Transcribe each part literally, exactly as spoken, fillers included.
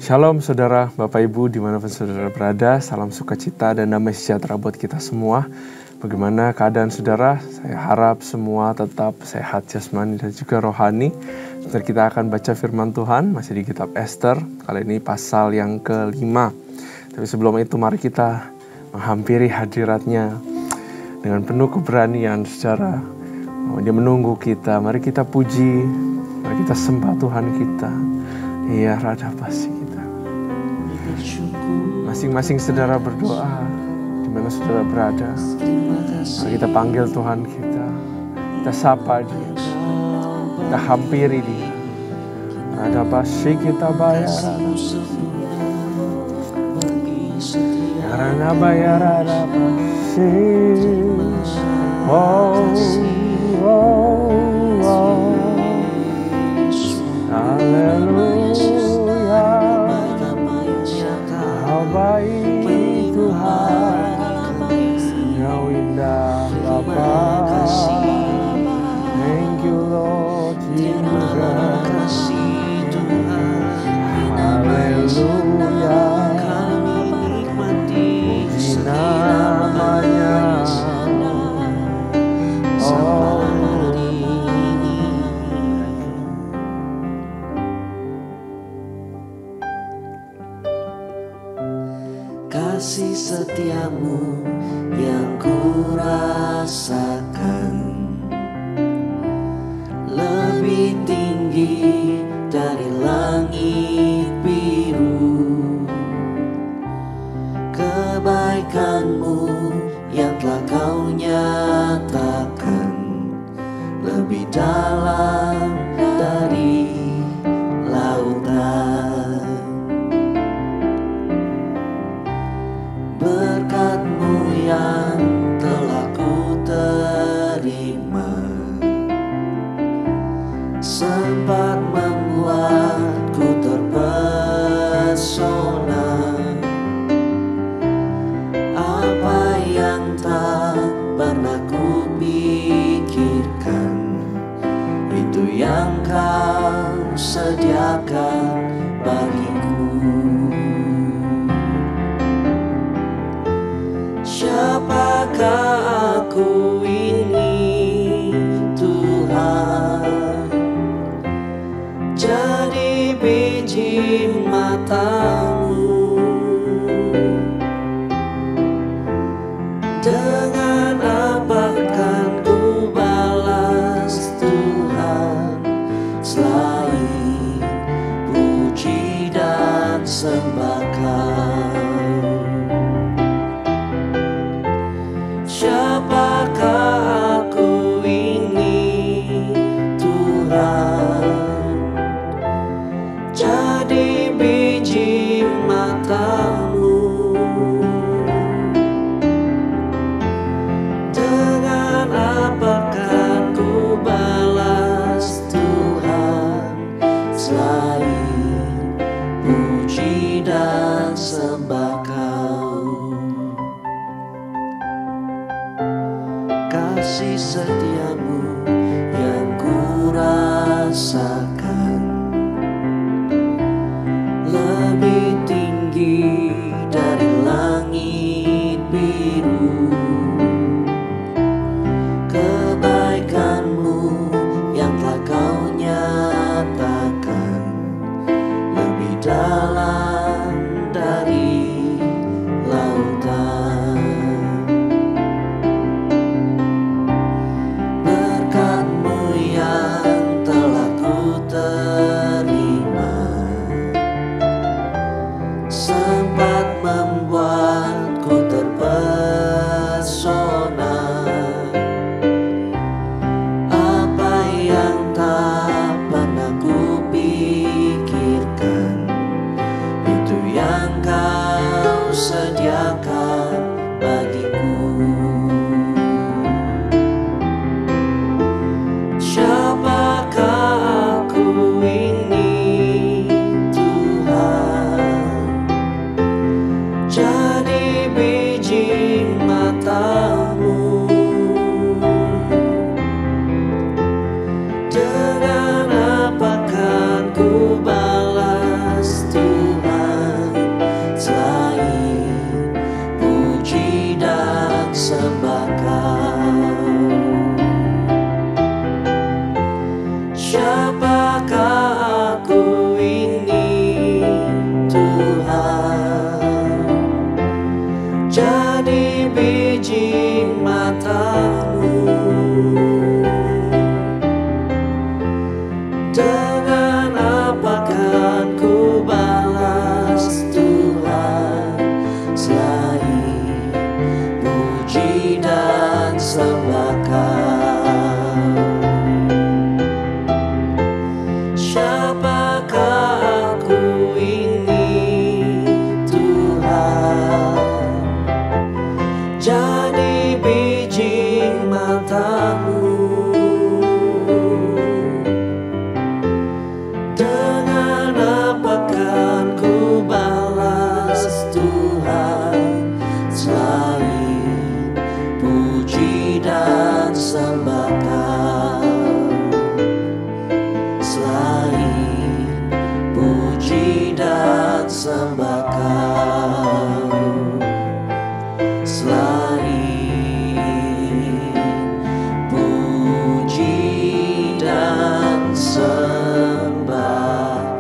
Shalom saudara, Bapak Ibu dimanapun saudara berada, salam sukacita dan damai sejahtera buat kita semua. Bagaimana keadaan saudara? Saya harap semua tetap sehat jasmani dan juga rohani. Sebentar kita akan baca firman Tuhan, masih di kitab Ester, kali ini pasal yang kelima. Tapi sebelum itu mari kita menghampiri hadiratnya dengan penuh keberanian secara oh, dia menunggu kita. Mari kita puji, mari kita sembah Tuhan kita. Iya, Rada pasti kita. Masing-masing saudara berdoa di mana saudara berada. Mari kita panggil Tuhan kita. Kita sapa Dia. Kita hampiri Dia. Rada pasti kita bayar. Karena bayar rada pasti. Oh, oh, oh. Haleluya, Kau baik Tuhan, Kau indah Bapa. Thank you Lord Jesus. Haleluya, puji namanya. Oh, kasih setiamu yang ku rasakan lebih tinggi dari langit biru. Kebaikanmu yang telah kau nyatakan lebih dalam dari lautan. Berkat-Mu yang telah ku terima sempat membuatku terpesona. Apa yang tak pernah ku pikirkan, itu yang Kau sediakan bagiku. Siapakah aku ini Tuhan? Jadi biji mata-Mu. Dengan apa kan ku balas Tuhan selain puji dan sembah Kau? Siapakah aku ini Tuhan? Jadi biji mata-Mu. Dengan apakah ku balas Tuhan selain puji dan sembah Kau? Kasih setiamu yang ku rasakan lebih tinggi dari langit biru. Kebaikan-Mu yang telah Kau nyatakan lebih dalam dari lautan. Berkat-Mu yang telah ku terima sempat membuatku terpesona. Apa yang tak pernah ku pikirkan, persembahkan selain puji dan sembah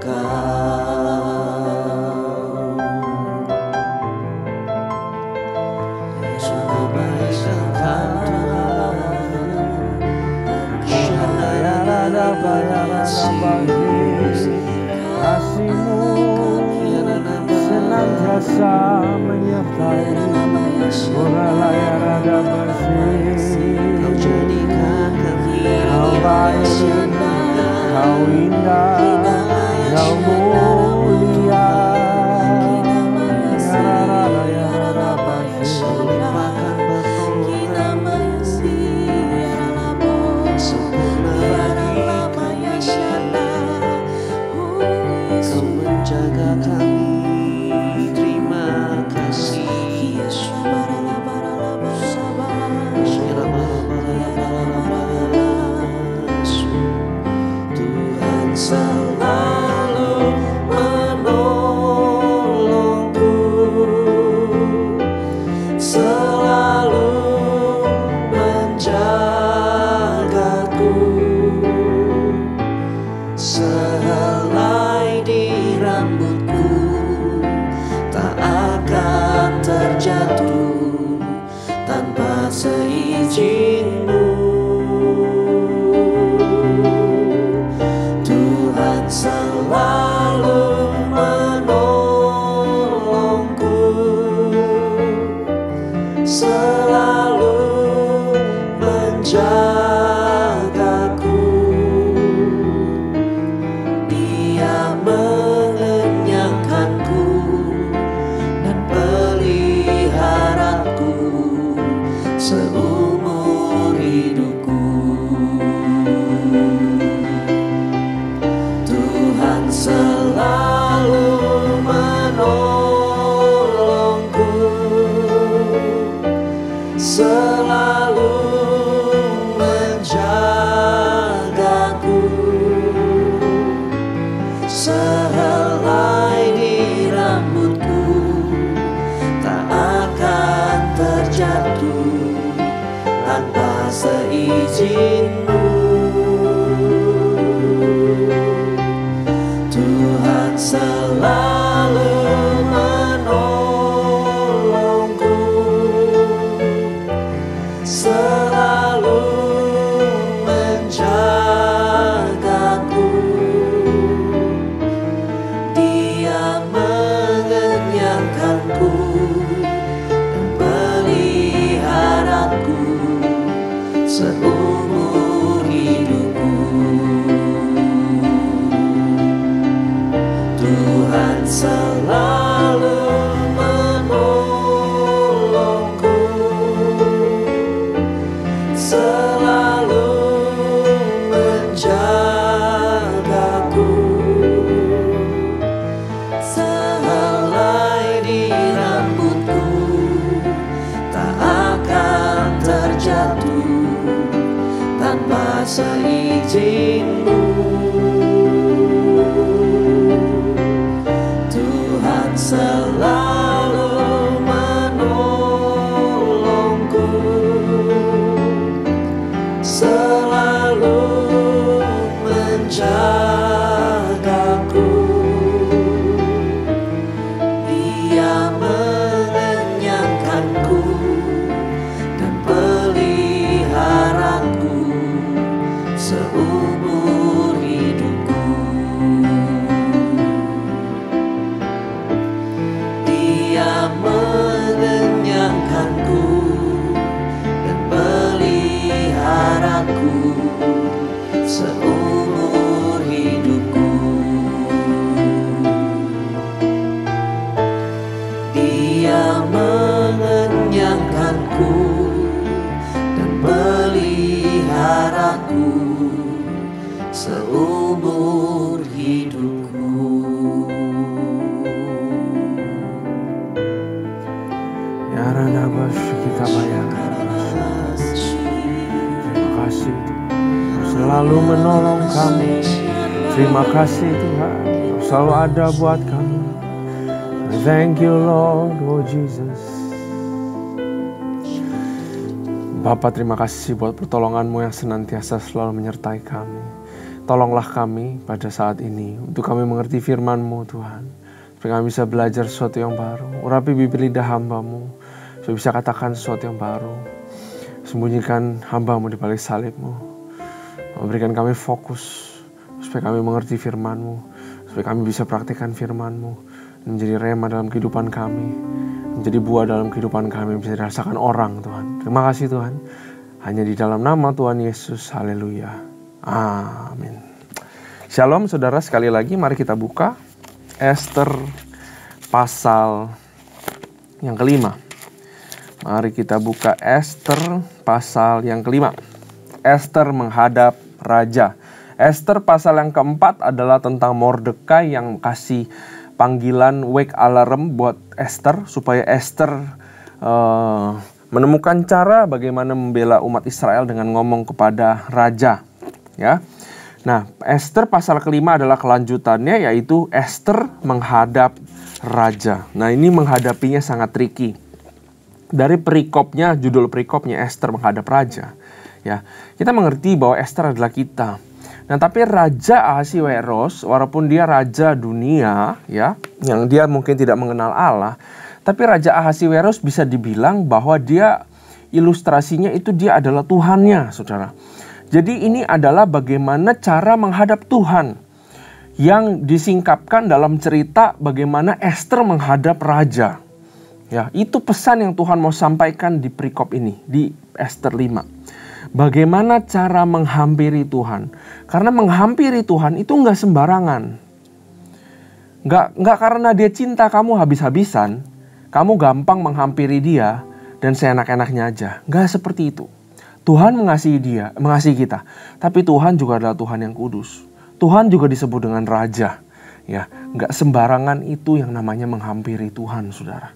Kau. Abaikan kasih-Mu senantiasa menyertai. Uralah ya rada bersih, Kau jadikan kami Kau baik, Kau indah, Kau mulia. Ya rada ya rada bersih, Kau limpahkan pertolongan sempurna bagi kami. Kau menjaga kami, terima kasih. Tuhan selalu menolongku, selalu menjagaku, sehelai di rambutku tak akan terjatuh tanpa seizin-Mu. Tuhan selalu menolongku, selalu menjagaku. Dia mengenyangkanku dan peliharaku seumur hidupku. Tuhan selalu menolongku, selalu menjagaku, sehelai di rambutku tak akan terjatuh tanpa seizin-Mu. Tuhan selalu menolongku, selalu menjagaku. Dia mengenyangkanku dan peliharaku seumur hidupku. Tuhan selalu menolongku, selalu menjagaku, sehelai di rambutku tak akan terjatuh tanpa seizin-Mu. Tuhan selalu menolongku, selalu menjagaku. Dia mengenyangkanku dan peliharaku seumur hidupku. Dia mengenyangkanku dan peliharaku seumur hidupku. Dia mengenyangkanku dan peliharaku seumur hidupku. ya rada bersih kita bayar. Terima kasih Tuhan, selalu menolong kami. Terima kasih Tuhan, Kau selalu ada buat kami. We thank you Lord, oh Jesus. Bapa, terima kasih buat pertolongan-Mu yang senantiasa selalu menyertai kami. Tolonglah kami pada saat ini untuk kami mengerti firman-Mu Tuhan, supaya kami bisa belajar sesuatu yang baru. Urapi bibir lidah hamba-Mu supaya bisa katakan sesuatu yang baru. Sembunyikan hamba-Mu di balik salib-Mu. Memberikan kami fokus supaya kami mengerti firman-Mu, supaya kami bisa praktikkan firman-Mu, menjadi rema dalam kehidupan kami, menjadi buah dalam kehidupan kami, bisa dirasakan orang Tuhan. Terima kasih Tuhan. Hanya di dalam nama Tuhan Yesus, haleluya, amin. Shalom saudara, sekali lagi mari kita buka Ester pasal yang kelima. Mari kita buka Ester pasal yang kelima. Ester menghadap raja. Ester pasal yang keempat adalah tentang Mordekai yang kasih panggilan wake alarm buat Ester supaya Ester uh, menemukan cara bagaimana membela umat Israel dengan ngomong kepada raja. Ya, nah Ester pasal kelima adalah kelanjutannya, yaitu Ester menghadap raja. Nah ini menghadapinya sangat tricky. Dari perikopnya, judul perikopnya Ester menghadap raja. Ya, kita mengerti bahwa Ester adalah kita. Nah, tapi Raja Ahasiweros, walaupun dia raja dunia, ya, yang dia mungkin tidak mengenal Allah, tapi Raja Ahasiweros bisa dibilang bahwa dia ilustrasinya itu dia adalah Tuhannya, saudara. Jadi ini adalah bagaimana cara menghadap Tuhan yang disingkapkan dalam cerita bagaimana Ester menghadap raja. Ya, itu pesan yang Tuhan mau sampaikan di perikop ini, di Ester lima. Bagaimana cara menghampiri Tuhan? Karena menghampiri Tuhan itu nggak sembarangan. Nggak, nggak karena dia cinta kamu habis-habisan, kamu gampang menghampiri dia dan seenak-enaknya aja. Nggak seperti itu. Tuhan mengasihi dia, mengasihi kita. Tapi Tuhan juga adalah Tuhan yang kudus. Tuhan juga disebut dengan Raja. Ya, nggak sembarangan itu yang namanya menghampiri Tuhan, saudara.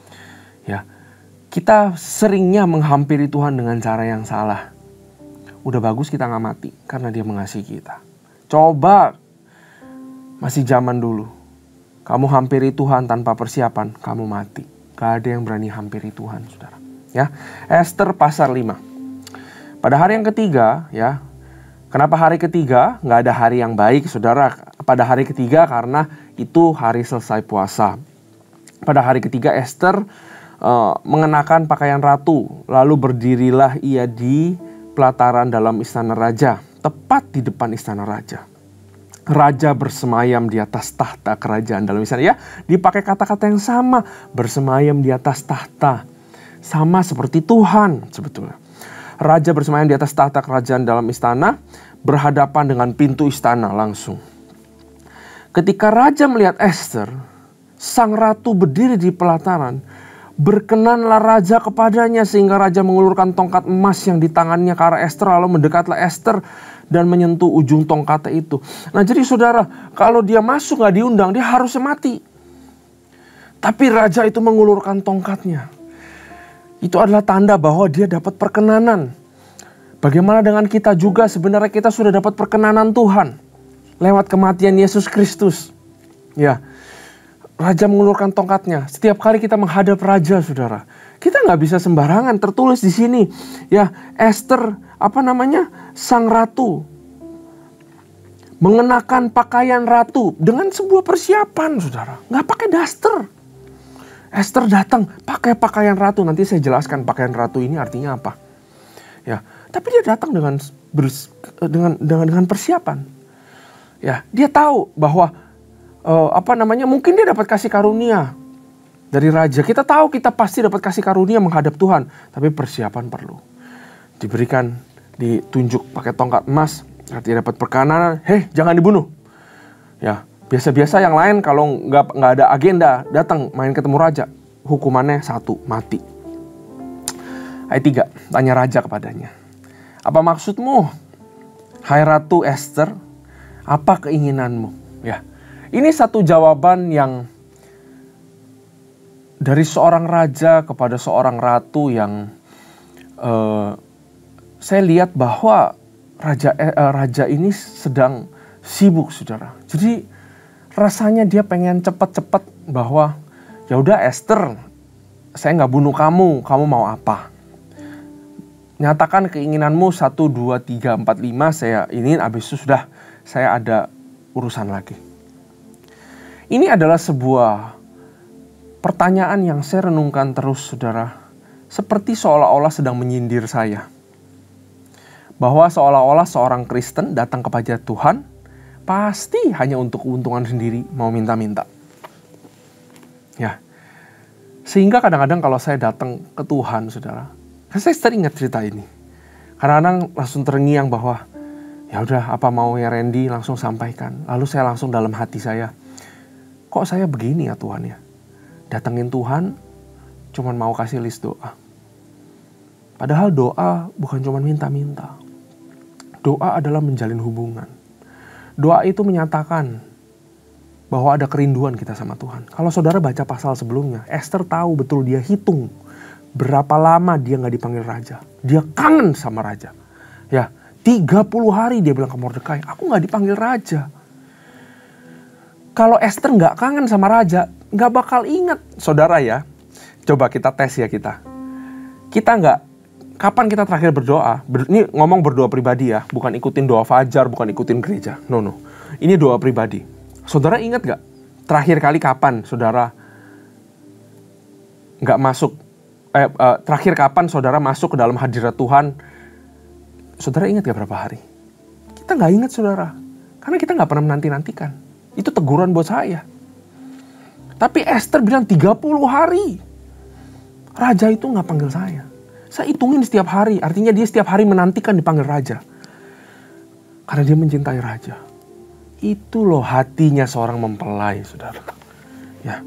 Ya, kita seringnya menghampiri Tuhan dengan cara yang salah. Udah bagus kita nggak mati karena dia mengasihi kita. Coba masih zaman dulu, kamu hampiri Tuhan tanpa persiapan, kamu mati. Gak ada yang berani hampiri Tuhan, saudara. Ya, Ester pasal lima. Pada hari yang ketiga, ya, kenapa hari ketiga? Nggak ada hari yang baik, saudara. Pada hari ketiga karena itu hari selesai puasa. Pada hari ketiga Ester uh, mengenakan pakaian ratu, lalu berdirilah ia di pelataran dalam istana raja, tepat di depan istana raja. Raja bersemayam di atas tahta kerajaan dalam istana. Ya, dipakai kata-kata yang sama, bersemayam di atas tahta. Sama seperti Tuhan sebetulnya. Raja bersemayam di atas tahta kerajaan dalam istana, berhadapan dengan pintu istana langsung. Ketika raja melihat Ester, sang ratu berdiri di pelataran, berkenanlah raja kepadanya sehingga raja mengulurkan tongkat emas yang di tangannya ke arah Ester, lalu mendekatlah Ester dan menyentuh ujung tongkat itu. Nah jadi saudara, kalau dia masuk gak diundang, dia harusnya mati. Tapi raja itu mengulurkan tongkatnya. Itu adalah tanda bahwa dia dapat perkenanan. Bagaimana dengan kita juga? Sebenarnya kita sudah dapat perkenanan Tuhan lewat kematian Yesus Kristus. Ya, raja mengulurkan tongkatnya. Setiap kali kita menghadap raja, saudara, kita nggak bisa sembarangan. Tertulis di sini, ya, Ester, apa namanya, sang ratu, mengenakan pakaian ratu dengan sebuah persiapan, saudara. Nggak pakai daster. Ester datang pakai pakaian ratu. Nanti saya jelaskan pakaian ratu ini artinya apa. Ya, tapi dia datang dengan bers, dengan dengan dengan persiapan. Ya, dia tahu bahwa uh, apa namanya, mungkin dia dapat kasih karunia dari raja. Kita tahu kita pasti dapat kasih karunia menghadap Tuhan, tapi persiapan perlu. Diberikan, ditunjuk pakai tongkat emas, artinya dapat perkenanan. Hei, jangan dibunuh. Ya. Biasa-biasa yang lain kalau nggak nggak ada agenda datang main ketemu raja, hukumannya satu, mati. Ayat tiga, tanya raja kepadanya, apa maksudmu, hai Ratu Ester? Apa keinginanmu? Ya, ini satu jawaban yang dari seorang raja kepada seorang ratu yang uh, saya lihat bahwa raja eh, raja ini sedang sibuk, saudara. Jadi rasanya dia pengen cepat-cepat bahwa Ya udah Esther, saya nggak bunuh kamu, kamu mau apa? Nyatakan keinginanmu satu, dua, tiga, empat, lima, saya ingin, habis itu sudah saya ada urusan lagi. Ini adalah sebuah pertanyaan yang saya renungkan terus, saudara. Seperti seolah-olah sedang menyindir saya. Bahwa seolah-olah seorang Kristen datang kepada Tuhan, pasti hanya untuk keuntungan sendiri, mau minta-minta. Ya, sehingga kadang-kadang kalau saya datang ke Tuhan, saudara, saya teringat cerita ini. Kadang-kadang langsung terngiang bahwa, ya udah apa maunya Randy langsung sampaikan. Lalu saya langsung dalam hati saya, kok saya begini ya Tuhan ya? Datengin Tuhan, cuman mau kasih list doa. Padahal doa bukan cuma minta-minta. Doa adalah menjalin hubungan. Doa itu menyatakan bahwa ada kerinduan kita sama Tuhan. Kalau saudara baca pasal sebelumnya, Esther tahu betul, dia hitung berapa lama dia gak dipanggil raja. Dia kangen sama raja. Ya, tiga puluh hari dia bilang ke Mordekai, aku gak dipanggil raja. Kalau Esther gak kangen sama raja, gak bakal ingat. Saudara ya, coba kita tes ya kita. Kita gak, kapan kita terakhir berdoa? Ber, ini ngomong berdoa pribadi ya, bukan ikutin doa fajar, bukan ikutin gereja. No, no. Ini doa pribadi. Saudara ingat gak? Terakhir kali kapan saudara gak masuk, eh, eh, terakhir kapan saudara masuk ke dalam hadirat Tuhan? Saudara ingat gak berapa hari? Kita gak ingat saudara. Karena kita gak pernah menanti-nantikan. Itu teguran buat saya. Tapi Esther bilang tiga puluh hari. Raja itu gak panggil saya. Saya hitungin setiap hari. Artinya dia setiap hari menantikan dipanggil raja. Karena dia mencintai raja. Itu loh hatinya seorang mempelai, saudara. Ya.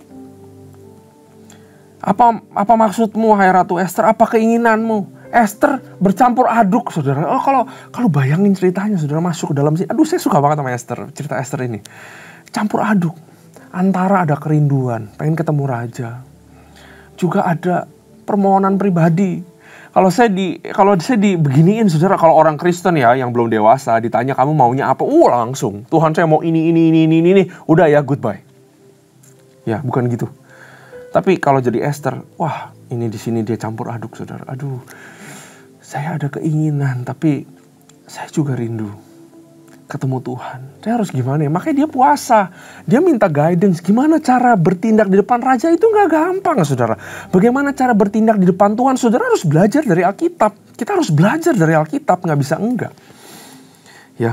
Apa apa maksudmu, hai Ratu Esther? Apa keinginanmu? Esther bercampur aduk, saudara. Oh, kalau kalau bayangin ceritanya, saudara, masuk ke dalam sini. Aduh, saya suka banget sama Esther, cerita Esther ini. Campur aduk. Antara ada kerinduan, pengen ketemu raja. Juga ada permohonan pribadi. Kalau saya di kalau saya dibeginiin, saudara, kalau orang Kristen ya yang belum dewasa ditanya kamu maunya apa, uh langsung Tuhan saya mau ini ini ini ini ini, udah ya goodbye. Ya bukan gitu. Tapi kalau jadi Esther, wah ini di sini dia campur aduk, saudara. Aduh, saya ada keinginan tapi saya juga rindu ketemu Tuhan. Saya harus gimana ya? Makanya dia puasa. Dia minta guidance. Gimana cara bertindak di depan raja itu gak gampang, saudara. Bagaimana cara bertindak di depan Tuhan? Saudara harus belajar dari Alkitab. Kita harus belajar dari Alkitab. Gak bisa enggak. Ya.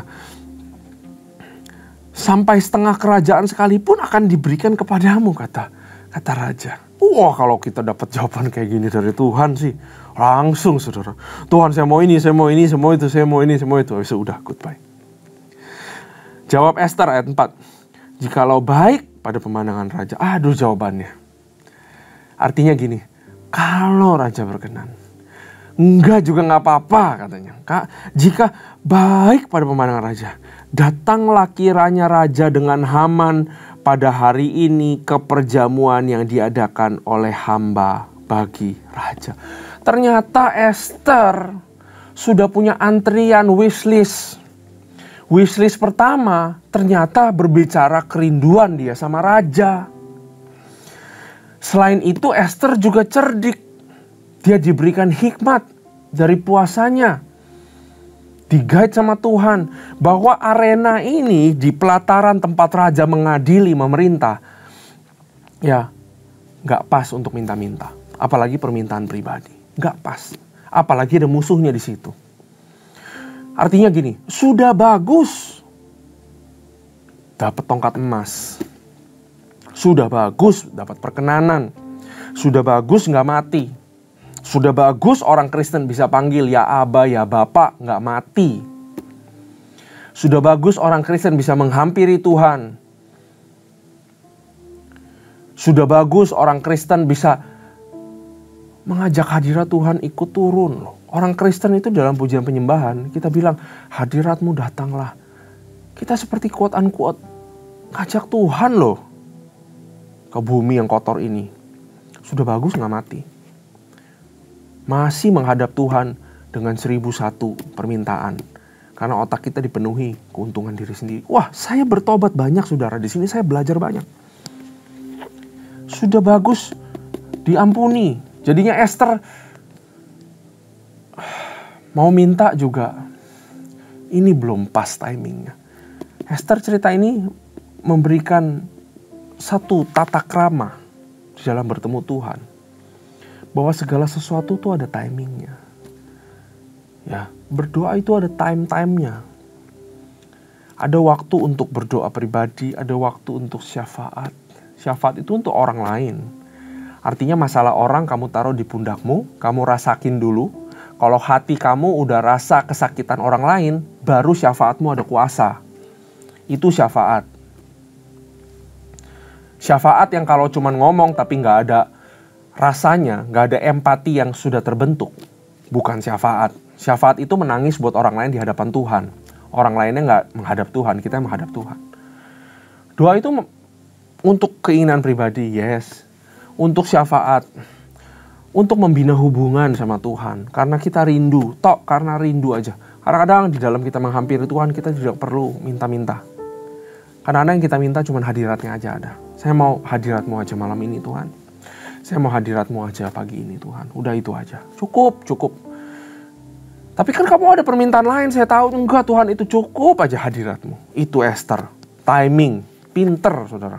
Sampai setengah kerajaan sekalipun akan diberikan kepadamu, kata kata raja. Wah, kalau kita dapat jawaban kayak gini dari Tuhan sih, langsung, saudara. Tuhan saya mau ini, saya mau ini, saya mau itu, saya mau ini, saya mau itu. Sudah, goodbye. Jawab Esther ayat empat. Jikalau baik pada pemandangan raja. Aduh jawabannya. Artinya gini. Kalau raja berkenan. Enggak juga gak apa-apa katanya. Kak, jika baik pada pemandangan raja. Datanglah kiranya raja dengan Haman pada hari ini ke perjamuan yang diadakan oleh hamba bagi raja. Ternyata Esther sudah punya antrian wishlist. Wishlist pertama ternyata berbicara kerinduan dia sama raja. Selain itu Esther juga cerdik. Dia diberikan hikmat dari puasanya. Di-guide sama Tuhan. Bahwa arena ini di pelataran tempat raja mengadili memerintah. Ya gak pas untuk minta-minta. Apalagi permintaan pribadi. Gak pas. Apalagi ada musuhnya di situ. Artinya gini, sudah bagus dapat tongkat emas. Sudah bagus dapat perkenanan. Sudah bagus gak mati. Sudah bagus orang Kristen bisa panggil ya Aba, ya Bapak, gak mati. Sudah bagus orang Kristen bisa menghampiri Tuhan. Sudah bagus orang Kristen bisa mengajak hadirat Tuhan ikut turun loh. Orang Kristen itu dalam pujian penyembahan, kita bilang, hadiratmu datanglah. Kita seperti quote unquote, ngajak Tuhan loh. Ke bumi yang kotor ini. Sudah bagus gak mati. Masih menghadap Tuhan dengan seribu satu permintaan. Karena otak kita dipenuhi keuntungan diri sendiri. Wah, saya bertobat banyak, saudara. Di sini saya belajar banyak. sudah bagus, diampuni. Jadinya Esther mau minta juga, ini belum pas timingnya. Esther cerita ini memberikan satu tata krama di dalam bertemu Tuhan, bahwa segala sesuatu itu ada timingnya. Ya, berdoa itu ada time-timenya. Ada waktu untuk berdoa pribadi, ada waktu untuk syafaat. Syafaat itu untuk orang lain. Artinya masalah orang kamu taruh di pundakmu, kamu rasakin dulu. Kalau hati kamu udah rasa kesakitan orang lain, baru syafaatmu ada kuasa. Itu syafaat. Syafaat yang kalau cuma ngomong tapi nggak ada rasanya, nggak ada empati yang sudah terbentuk, bukan syafaat. Syafaat itu menangis buat orang lain di hadapan Tuhan. Orang lainnya nggak menghadap Tuhan, kita yang menghadap Tuhan. Doa itu untuk keinginan pribadi, yes. Untuk syafaat, untuk membina hubungan sama Tuhan. Karena kita rindu, tok karena rindu aja. Kadang-kadang di dalam kita menghampiri Tuhan, kita tidak perlu minta-minta. Kadang-kadang yang kita minta cuma hadiratnya aja ada. Saya mau hadiratmu aja malam ini Tuhan. Saya mau hadiratmu aja pagi ini Tuhan. Udah itu aja. Cukup, cukup. Tapi kan kamu ada permintaan lain, saya tahu. Enggak Tuhan, itu cukup aja hadiratmu. Itu Esther. Timing. Pinter, saudara.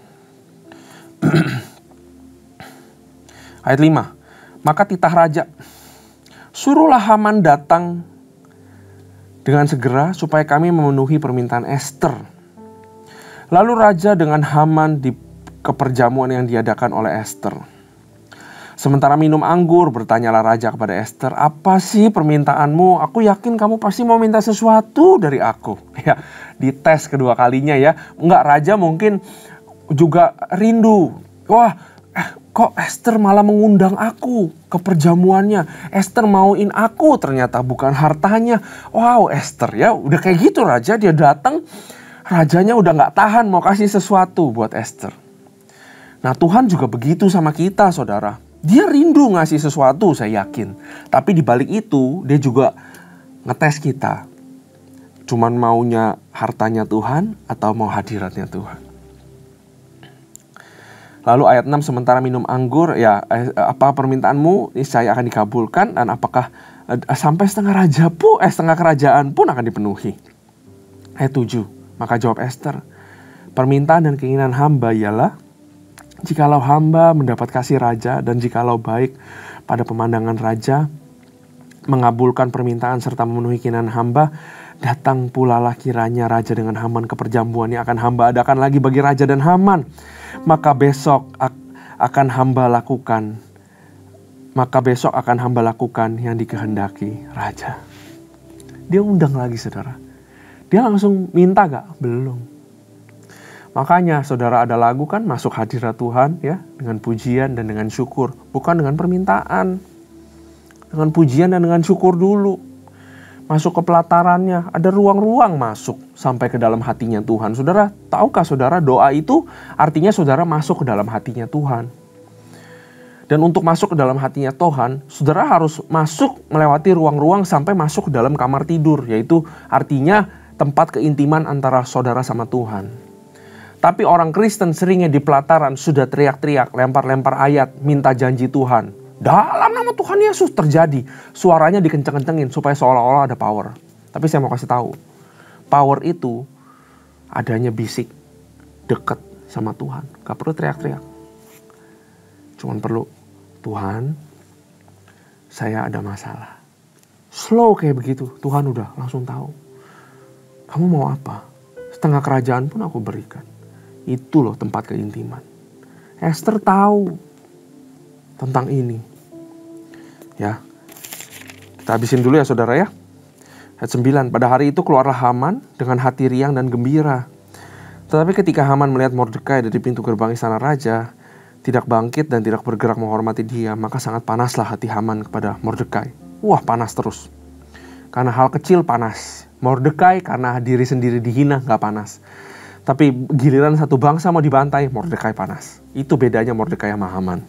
Ayat lima. Maka titah raja, suruhlah Haman datang dengan segera supaya kami memenuhi permintaan Esther. Lalu raja dengan Haman di keperjamuan yang diadakan oleh Esther. Sementara minum anggur, bertanyalah raja kepada Esther, apa sih permintaanmu? Aku yakin kamu pasti mau minta sesuatu dari aku. Ya, dites kedua kalinya ya. Enggak, raja mungkin juga rindu. Wah, eh, kok Esther malah mengundang aku ke perjamuannya. Esther mauin aku, ternyata bukan hartanya. Wow, Esther ya, udah kayak gitu raja, dia datang. Rajanya udah gak tahan mau kasih sesuatu buat Esther. Nah Tuhan juga begitu sama kita saudara. Dia rindu ngasih sesuatu, saya yakin. Tapi di balik itu dia juga ngetes kita. Cuman maunya hartanya Tuhan atau mau hadiratnya Tuhan. Lalu ayat enam, sementara minum anggur, ya eh, apa permintaanmu niscaya akan dikabulkan, dan apakah eh, sampai setengah raja pun, eh setengah kerajaan pun akan dipenuhi. Ayat tujuh, maka jawab Esther, permintaan dan keinginan hamba ialah, jikalau hamba mendapat kasih raja, dan jikalau baik pada pemandangan raja, mengabulkan permintaan serta memenuhi keinginan hamba, datang pula lah kiranya raja dengan Haman ke perjamuan yang akan hamba adakan lagi bagi raja dan Haman. Maka besok akan hamba lakukan, maka besok akan hamba lakukan yang dikehendaki raja. Dia undang lagi saudara. Dia langsung minta gak? Belum. Makanya saudara ada lagu kan, masuk hadirat Tuhan ya, dengan pujian dan dengan syukur, bukan dengan permintaan. Dengan pujian dan dengan syukur dulu. Masuk ke pelatarannya, ada ruang-ruang masuk sampai ke dalam hatinya Tuhan. Saudara, tahukah saudara doa itu artinya saudara masuk ke dalam hatinya Tuhan. Dan untuk masuk ke dalam hatinya Tuhan, saudara harus masuk melewati ruang-ruang sampai masuk ke dalam kamar tidur, yaitu artinya tempat keintiman antara saudara sama Tuhan. Tapi orang Kristen seringnya di pelataran sudah teriak-teriak, lempar-lempar ayat, minta janji Tuhan. Dalam nama Tuhan Yesus terjadi. Suaranya dikenceng-kencengin supaya seolah-olah ada power. Tapi saya mau kasih tahu, power itu adanya bisik, deket sama Tuhan. Gak perlu teriak-teriak. Cuman perlu, Tuhan, saya ada masalah. Slow kayak begitu, Tuhan udah langsung tahu. Kamu mau apa? Setengah kerajaan pun aku berikan. Itu loh tempat keintiman. Esther tahu tentang ini. Ya. Kita habisin dulu ya saudara ya. Ayat sembilan. Pada hari itu keluarlah Haman dengan hati riang dan gembira. Tetapi ketika Haman melihat Mordekai dari pintu gerbang istana raja, tidak bangkit dan tidak bergerak menghormati dia, maka sangat panaslah hati Haman kepada Mordekai. Wah, panas terus. Karena hal kecil panas. Mordekai karena diri sendiri dihina gak panas. Tapi giliran satu bangsa mau dibantai, Mordekai panas. Itu bedanya Mordekai sama Haman.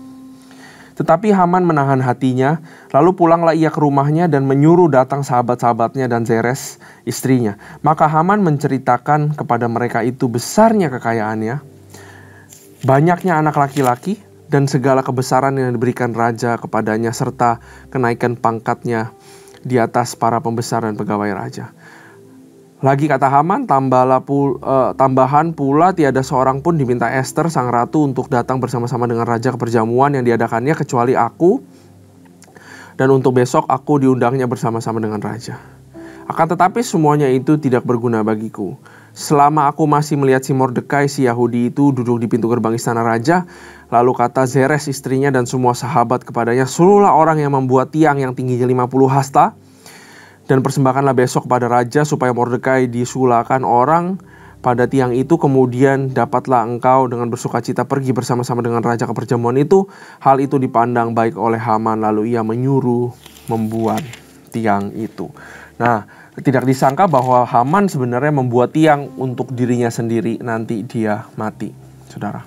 Tetapi Haman menahan hatinya, lalu pulanglah ia ke rumahnya dan menyuruh datang sahabat-sahabatnya dan Zeres istrinya. Maka Haman menceritakan kepada mereka itu besarnya kekayaannya banyaknya anak laki-laki dan segala kebesaran yang diberikan raja kepadanya serta kenaikan pangkatnya di atas para pembesar dan pegawai raja. Lagi kata Haman, tambahlah pul, uh, tambahan pula tiada seorang pun diminta Ester sang ratu untuk datang bersama-sama dengan raja ke perjamuan yang diadakannya kecuali aku, dan untuk besok aku diundangnya bersama-sama dengan raja. Akan tetapi semuanya itu tidak berguna bagiku. Selama aku masih melihat si Mordekai si Yahudi itu duduk di pintu gerbang istana raja, lalu kata Zeres istrinya dan semua sahabat kepadanya, suruhlah orang yang membuat tiang yang tingginya lima puluh hasta, dan persembahkanlah besok kepada raja supaya Mordekai disulakan orang pada tiang itu. Kemudian dapatlah engkau dengan bersukacita pergi bersama-sama dengan raja ke perjamuan itu. Hal itu dipandang baik oleh Haman, lalu ia menyuruh membuat tiang itu. Nah, tidak disangka bahwa Haman sebenarnya membuat tiang untuk dirinya sendiri, nanti dia mati, saudara.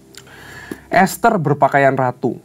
Ester berpakaian ratu.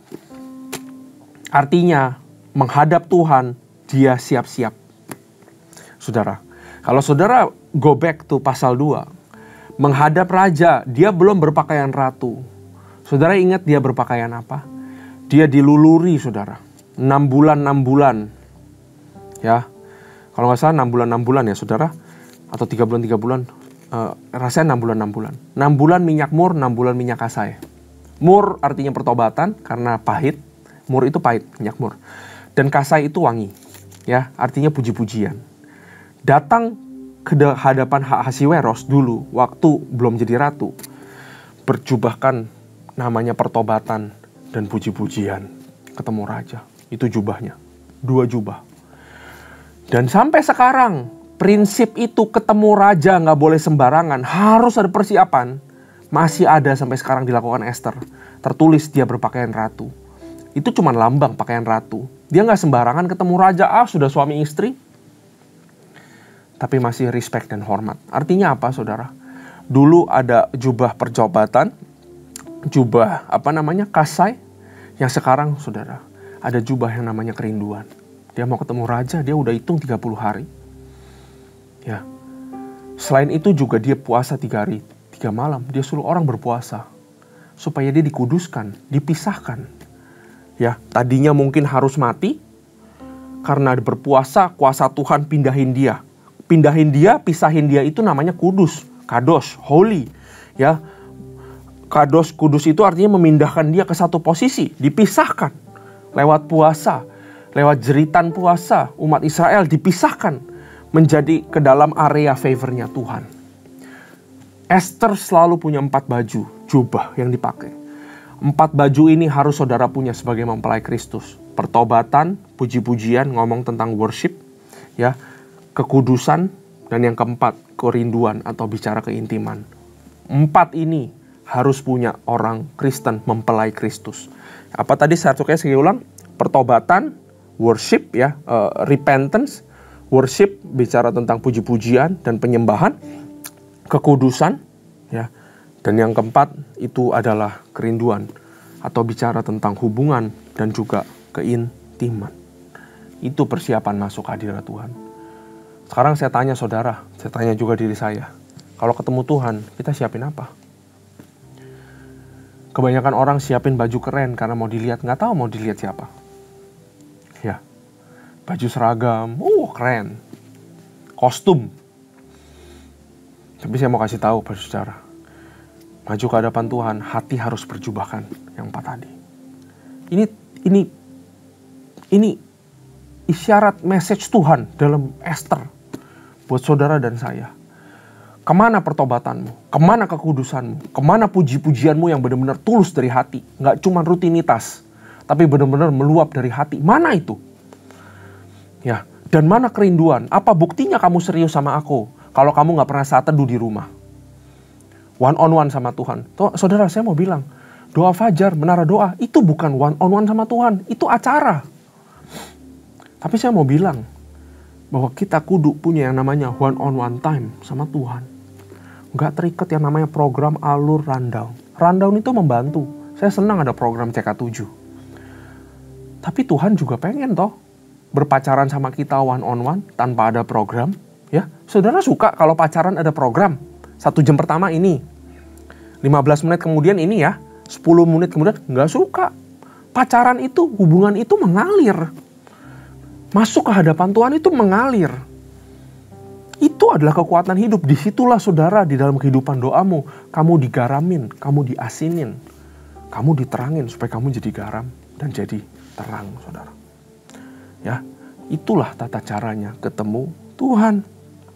Artinya menghadap Tuhan dia siap-siap. Saudara, kalau saudara go back to pasal dua, menghadap raja, dia belum berpakaian ratu. Saudara ingat dia berpakaian apa? Dia diluluri, saudara. enam bulan, enam bulan. Ya, kalau nggak salah enam bulan, enam bulan ya, saudara. Atau tiga bulan, tiga bulan. Uh, rasanya enam bulan, enam bulan. enam bulan minyak mur, enam bulan minyak kasai. Mur artinya pertobatan, karena pahit. Mur itu pahit, minyak mur. Dan kasai itu wangi. Ya, artinya puji-pujian. Datang ke hadapan Ahasiweros dulu, waktu belum jadi ratu, berjubahkan namanya pertobatan dan puji-pujian. Ketemu raja, itu jubahnya, dua jubah. Dan sampai sekarang, prinsip itu ketemu raja nggak boleh sembarangan, harus ada persiapan. Masih ada sampai sekarang dilakukan Ester. Tertulis dia berpakaian ratu. Itu cuma lambang pakaian ratu. Dia nggak sembarangan ketemu raja, ah sudah suami istri. Tapi masih respect dan hormat. Artinya apa, saudara? Dulu ada jubah perjobatan, jubah apa namanya kasai, yang sekarang, saudara, ada jubah yang namanya kerinduan. Dia mau ketemu raja, dia udah hitung tiga puluh hari. Ya. Selain itu juga dia puasa tiga hari, tiga malam. Dia suruh orang berpuasa supaya dia dikuduskan, dipisahkan. Ya, tadinya mungkin harus mati karena berpuasa, kuasa Tuhan pindahin dia. Pindahin dia, pisahin dia itu namanya kudus, kados, holy. Ya, kados, kudus itu artinya memindahkan dia ke satu posisi, dipisahkan lewat puasa, lewat jeritan puasa. Umat Israel dipisahkan menjadi ke dalam area favornya Tuhan. Ester selalu punya empat baju jubah yang dipakai. Empat baju ini harus saudara punya sebagai mempelai Kristus. Pertobatan, puji-pujian, ngomong tentang worship, ya. Kekudusan, dan yang keempat, kerinduan atau bicara keintiman. Empat ini harus punya orang Kristen mempelai Kristus. Apa tadi saya saya ulang? Pertobatan, worship, ya, uh, repentance, worship bicara tentang puji-pujian dan penyembahan, kekudusan, ya, dan yang keempat itu adalah kerinduan atau bicara tentang hubungan dan juga keintiman. Itu persiapan masuk hadirat Tuhan. Sekarang saya tanya saudara, saya tanya juga diri saya. Kalau ketemu Tuhan, kita siapin apa? Kebanyakan orang siapin baju keren karena mau dilihat, nggak tahu mau dilihat siapa. Ya, baju seragam, oh keren. Kostum. Tapi saya mau kasih tahu pada saudara, maju ke hadapan Tuhan, hati harus berjubahkan yang empat tadi. Ini, ini, ini isyarat message Tuhan dalam Ester. Buat saudara dan saya. Kemana pertobatanmu? Kemana kekudusanmu? Kemana puji-pujianmu yang benar-benar tulus dari hati? Nggak cuma rutinitas, tapi benar-benar meluap dari hati. Mana itu? Ya, dan mana kerinduan? Apa buktinya kamu serius sama aku? Kalau kamu nggak pernah saat teduh di rumah. One on one sama Tuhan. Tuh, saudara, saya mau bilang, doa fajar, menara doa, itu bukan one on one sama Tuhan. Itu acara. Tapi saya mau bilang, bahwa kita kudu punya yang namanya one on one time sama Tuhan. Nggak terikat yang namanya program alur rundown. Rundown itu membantu. Saya senang ada program C K tujuh. Tapi Tuhan juga pengen toh berpacaran sama kita one on one tanpa ada program. Ya, saudara suka kalau pacaran ada program. Satu jam pertama ini. lima belas menit kemudian ini ya, sepuluh menit kemudian nggak suka. Pacaran itu, hubungan itu mengalir. Masuk ke hadapan Tuhan itu mengalir. Itu adalah kekuatan hidup. Disitulah saudara, di dalam kehidupan doamu, kamu digaramin, kamu diasinin, kamu diterangin supaya kamu jadi garam dan jadi terang, saudara. Ya, itulah tata caranya ketemu Tuhan.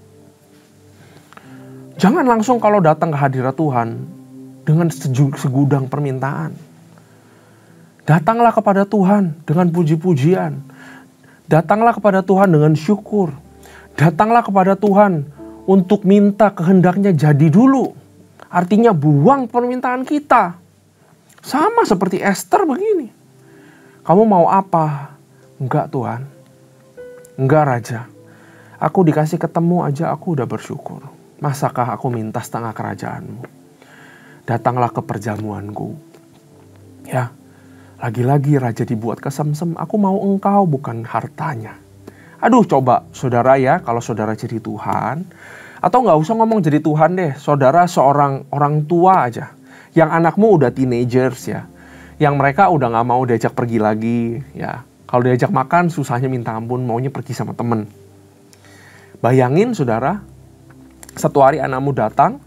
Jangan langsung kalau datang ke hadirat Tuhan dengan segudang permintaan. Datanglah kepada Tuhan dengan puji-pujian. Datanglah kepada Tuhan dengan syukur. Datanglah kepada Tuhan untuk minta kehendaknya jadi dulu. Artinya buang permintaan kita. Sama seperti Esther begini. Kamu mau apa? Enggak Tuhan. Enggak Raja. Aku dikasih ketemu aja aku udah bersyukur. Masakah aku minta setengah kerajaanmu? Datanglah ke perjamuanku. Ya. Lagi-lagi raja dibuat kesemsem, aku mau engkau bukan hartanya. Aduh coba saudara ya, kalau saudara jadi Tuhan, atau gak usah ngomong jadi Tuhan deh, saudara seorang orang tua aja, yang anakmu udah teenagers ya, yang mereka udah gak mau diajak pergi lagi ya. Kalau diajak makan susahnya minta ampun, maunya pergi sama temen. Bayangin saudara, satu hari anakmu datang,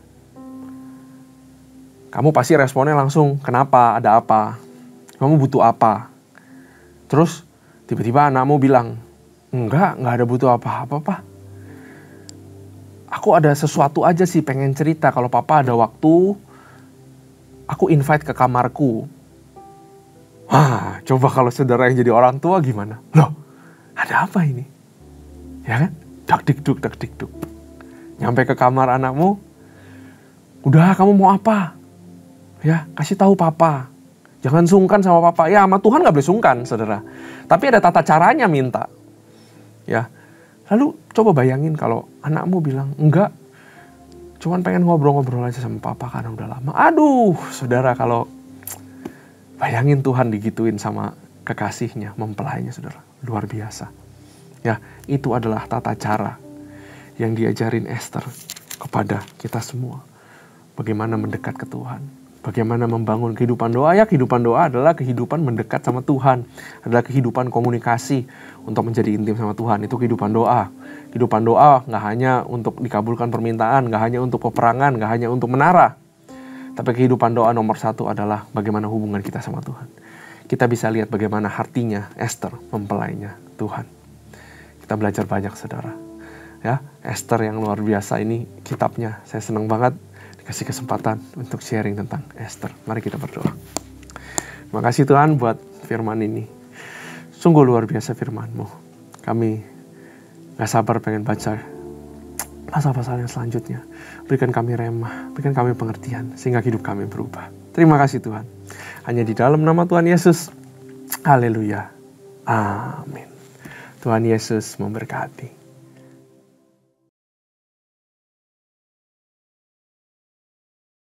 kamu pasti responnya langsung, kenapa, ada apa? Kamu butuh apa? Terus tiba-tiba anakmu bilang, enggak, enggak ada butuh apa-apa, Pak. Aku ada sesuatu aja sih pengen cerita. Kalau Papa ada waktu, aku invite ke kamarku. Wah, coba kalau saudara yang jadi orang tua gimana? Loh, ada apa ini? Ya kan? Dak dik duk, dak dik duk. Nyampe ke kamar anakmu, udah kamu mau apa? Ya, kasih tahu Papa. Jangan sungkan sama Papa. Ya, sama Tuhan gak boleh sungkan, saudara. Tapi ada tata caranya minta. Ya, lalu coba bayangin kalau anakmu bilang, enggak, cuman pengen ngobrol-ngobrol aja sama Papa karena udah lama. Aduh, saudara, kalau bayangin Tuhan digituin sama kekasihnya, mempelainya, saudara. Luar biasa. Ya, itu adalah tata cara yang diajarin Esther kepada kita semua. Bagaimana mendekat ke Tuhan. Bagaimana membangun kehidupan doa? Ya, kehidupan doa adalah kehidupan mendekat sama Tuhan. Adalah kehidupan komunikasi untuk menjadi intim sama Tuhan. Itu kehidupan doa. Kehidupan doa gak hanya untuk dikabulkan permintaan, gak hanya untuk peperangan, gak hanya untuk menara. Tapi kehidupan doa nomor satu adalah bagaimana hubungan kita sama Tuhan. Kita bisa lihat bagaimana hatinya Esther, mempelainya Tuhan. Kita belajar banyak, saudara. Ya, Esther yang luar biasa ini kitabnya. Saya senang banget kasih kesempatan untuk sharing tentang Esther. Mari kita berdoa. Terima kasih Tuhan buat firman ini. Sungguh luar biasa firman-Mu. Kami gak sabar pengen baca pasal-pasal yang selanjutnya. Berikan kami remah, berikan kami pengertian, sehingga hidup kami berubah. Terima kasih Tuhan. Hanya di dalam nama Tuhan Yesus. Haleluya. Amin. Tuhan Yesus memberkati.